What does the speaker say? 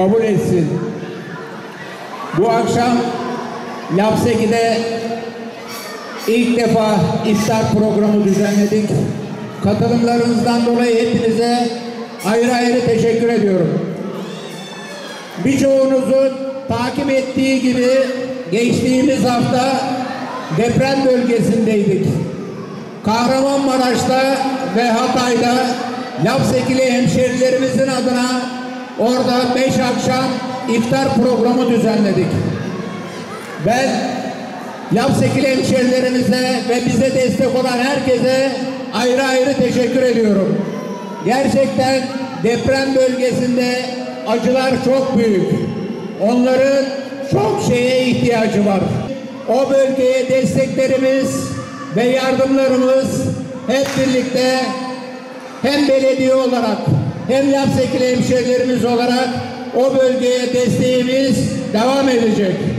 kabul etsin. Bu akşam Lapseki'de ilk defa iftar programı düzenledik. Katılımlarınızdan dolayı hepinize ayrı ayrı teşekkür ediyorum. Birçoğunuzun takip ettiği gibi geçtiğimiz hafta deprem bölgesindeydik. Kahramanmaraş'ta ve Hatay'da Lapsekili hemşerilerimizin adına orada 5 akşam iftar programı düzenledik. Ben Lapsekili hemşerilerimize ve bize destek olan herkese ayrı ayrı teşekkür ediyorum. Gerçekten deprem bölgesinde acılar çok büyük. Onların çok şeye ihtiyacı var. O bölgeye desteklerimiz ve yardımlarımız hep birlikte hem belediye olarak hem Lapsekili hemşerilerimiz olarak o bölgeye desteğimiz devam edecek.